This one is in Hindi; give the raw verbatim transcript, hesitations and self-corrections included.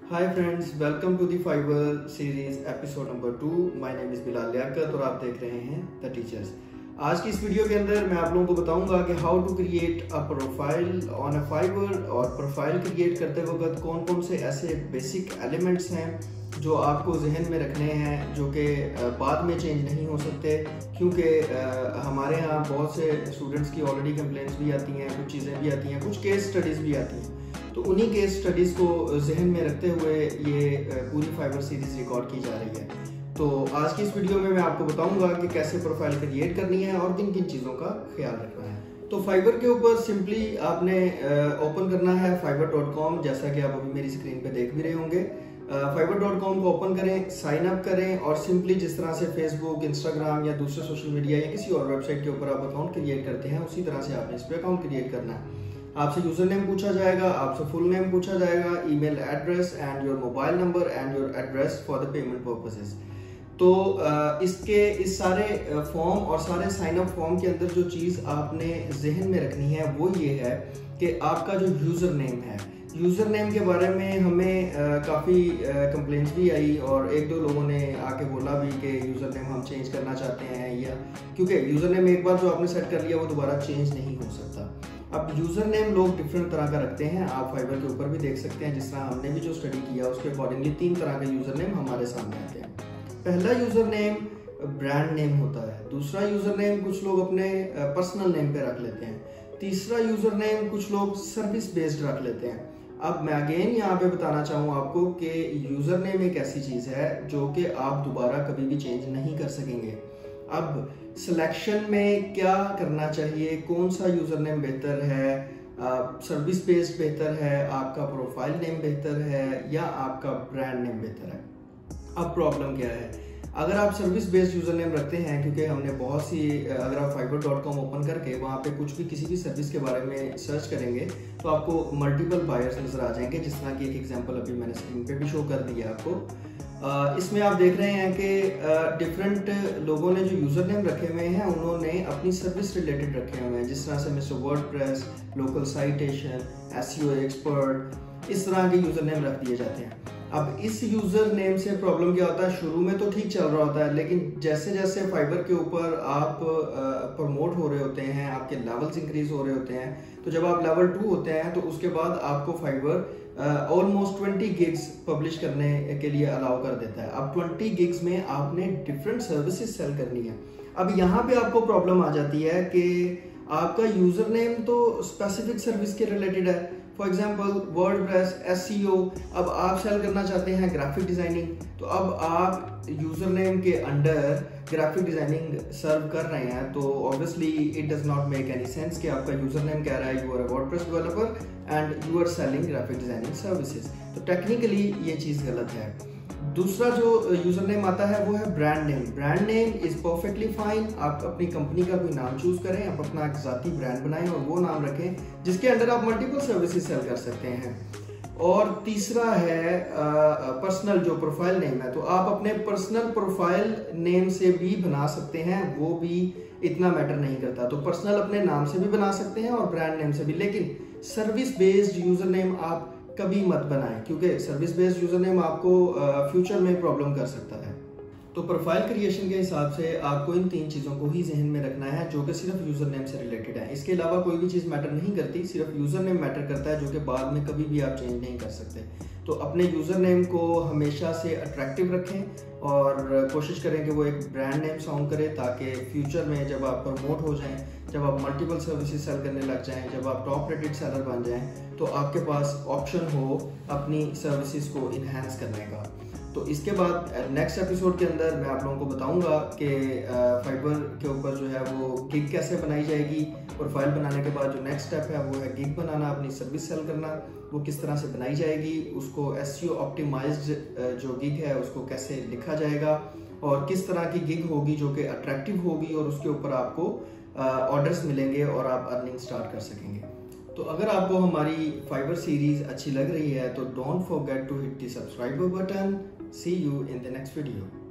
Hi friends, welcome to the Fiverr series episode number two. My name is Bilal Liaquat और आप देख रहे हैं द टीचर्स। आज की इस वीडियो के अंदर मैं आप लोगों को बताऊंगा कि how to create a profile on a Fiverr. और प्रोफाइल क्रिएट करते वक्त कौन कौन से ऐसे बेसिक एलिमेंट्स हैं जो आपको जहन में रखने हैं, जो कि बाद में चेंज नहीं हो सकते, क्योंकि हमारे यहाँ बहुत से स्टूडेंट्स की ऑलरेडी कंप्लेंट्स भी आती हैं, कुछ चीज़ें भी आती हैं, कुछ केस स्टडीज़ भी आती हैं। तो उन्हीं केस स्टडीज़ को जहन में रखते हुए ये पूरी फाइवर सीरीज़ रिकॉर्ड की जा रही है। तो आज की इस वीडियो में मैं आपको बताऊंगा कि कैसे प्रोफाइल क्रिएट करनी है और किन किन चीज़ों का ख्याल रखना है। तो फाइवर के ऊपर सिंपली आपने ओपन करना है फाइवर डॉट कॉम, जैसा कि आप अभी मेरी स्क्रीन पे देख भी रहे होंगे। फाइवर डॉट कॉम को ओपन करें, साइन अप करें और सिंपली जिस तरह से फेसबुक, इंस्टाग्राम या दूसरे सोशल मीडिया या किसी और वेबसाइट के ऊपर आप अकाउंट क्रिएट करते हैं, उसी तरह से आपने इस पर अकाउंट क्रिएट करना है। आपसे यूजर नेम पूछा जाएगा, आपसे फुल नेम पूछा जाएगा, email address and your mobile number and your address for the payment purposes. तो इसके इस सारे फॉर्म और सारे साइन अप फॉर्म के अंदर जो चीज़ आपने जहन में रखनी है वो ये है कि आपका जो यूज़र नेम है, यूज़र नेम के बारे में हमें काफ़ी कंप्लेंट्स भी आई और एक दो लोगों ने आके बोला भी कि यूज़र नेम हम चेंज करना चाहते हैं, या क्योंकि यूज़र नेम एक बार जो आपने सेट कर लिया वो दोबारा चेंज नहीं हो सकता। अब यूज़र नेम लोग डिफरेंट तरह का रखते हैं, आप फाइवर के ऊपर भी देख सकते हैं। जिस तरह हमने भी जो स्टडी किया उसके अकॉर्डिंगली तीन तरह के यूज़र नेम हमारे सामने आते हैं। पहला यूज़र नेम ब्रांड नेम होता है, दूसरा यूज़र नेम कुछ लोग अपने पर्सनल नेम पे रख लेते हैं, तीसरा यूज़र नेम कुछ लोग सर्विस बेस्ड रख लेते हैं। अब मैं अगेन यहाँ पे बताना चाहूँ आपको कि यूज़र नेम एक ऐसी चीज़ है जो कि आप दोबारा कभी भी चेंज नहीं कर सकेंगे। अब सिलेक्शन में क्या करना चाहिए, कौन सा यूज़र नेम बेहतर है, सर्विस बेस्ड बेहतर है, आपका प्रोफाइल नेम बेहतर है या आपका ब्रांड नेम बेहतर है। अब प्रॉब्लम क्या है, अगर आप सर्विस बेस्ड यूज़र नेम रखते हैं, क्योंकि हमने बहुत सी, अगर आप फाइवर डॉट कॉम ओपन करके वहाँ पे कुछ भी किसी भी सर्विस के बारे में सर्च करेंगे तो आपको मल्टीपल बायर्स नज़र आ जाएंगे, जिस तरह की एक एग्जांपल अभी मैंने स्क्रीन पे भी शो कर दिया आपको। Uh, इसमें आप देख रहे हैं कि डिफरेंट uh, लोगों ने जो यूज़र नेम रखे हुए हैं उन्होंने अपनी सर्विस रिलेटेड रखे हुए हैं, जिस तरह से mister WordPress, local citation, SEO expert, इस तरह के यूज़र नेम रख दिए जाते हैं। अब इस यूज़र नेम से प्रॉब्लम क्या होता है, शुरू में तो ठीक चल रहा होता है, लेकिन जैसे जैसे फाइबर के ऊपर आप प्रमोट हो रहे होते हैं, आपके लेवल्स इंक्रीज हो रहे होते हैं, तो जब आप लेवल टू होते हैं तो उसके बाद आपको Fiverr almost twenty gigs publish करने के लिए अलाउ कर देता है। अब ट्वेंटी गिग्स में आपने डिफरेंट सर्विसेज सेल करनी है। अब यहाँ पे आपको प्रॉब्लम आ जाती है कि आपका यूज़र नेम तो स्पेसिफिक सर्विस के रिलेटेड है, फॉर एग्जाम्पल वर्डप्रेस, एसईओ। अब आप सेल करना चाहते हैं ग्राफिक डिज़ाइनिंग, तो अब आप यूज़र नेम के अंडर ग्राफिक डिज़ाइनिंग सर्व कर रहे हैं, तो obviously it does not make any sense कि आपका यूज़र नेम कह रहा है you are a WordPress developer and you are selling graphic designing services. तो टेक्निकली ये चीज़ गलत है। दूसरा जो यूज़र नेम आता है वो है brand name. Brand name is perfectly fine. आप अपनी कंपनी का कोई नाम चूज करें, आप अपना एक ज़ाती ब्रांड बनाएं और वो नाम रखें जिसके अंडर आप मल्टीपल सर्विसेज सेल कर सकते हैं। और तीसरा है पर्सनल जो प्रोफाइल नेम है, तो आप अपने पर्सनल प्रोफाइल नेम से भी बना सकते हैं, वो भी इतना मैटर नहीं करता। तो पर्सनल अपने नाम से भी बना सकते हैं और ब्रांड नेम से भी, लेकिन सर्विस बेस्ड यूज़र नेम आप कभी मत बनाएं, क्योंकि सर्विस बेस्ड यूज़र नेम आपको फ्यूचर में प्रॉब्लम कर सकता है। तो प्रोफाइल क्रिएशन के हिसाब से आपको इन तीन चीज़ों को ही जहन में रखना है जो कि सिर्फ यूज़र नेम से रिलेटेड है। इसके अलावा कोई भी चीज़ मैटर नहीं करती, सिर्फ यूज़र नेम मैटर करता है, जो कि बाद में कभी भी आप चेंज नहीं कर सकते। तो अपने यूज़र नेम को हमेशा से अट्रैक्टिव रखें और कोशिश करें कि वो एक ब्रांड नेम साउंड करे, ताकि फ्यूचर में जब आप प्रमोट हो जाएं, जब आप मल्टीपल सर्विसेज सेल करने लग जाएं, जब आप टॉप रेटेड सेलर बन जाएं, तो आपके पास ऑप्शन हो अपनी सर्विसेज को इन्हांस करने का। तो इसके बाद नेक्स्ट एपिसोड के अंदर मैं आप लोगों को बताऊंगा कि फाइबर के ऊपर जो है वो गिग कैसे बनाई जाएगी। प्रोफाइल बनाने के बाद जो नेक्स्ट स्टेप है वो है गिग बनाना, अपनी सर्विस सेल करना, वो किस तरह से बनाई जाएगी, उसको एसईओ ऑप्टिमाइज्ड जो गिग है उसको कैसे लिखा जाएगा और किस तरह की गिग होगी जो कि अट्रैक्टिव होगी और उसके ऊपर आपको ऑर्डर्स मिलेंगे और आप अर्निंग स्टार्ट कर सकेंगे। तो अगर आपको हमारी फाइवर सीरीज अच्छी लग रही है तो don't forget to hit the subscribe button. See you in the next video.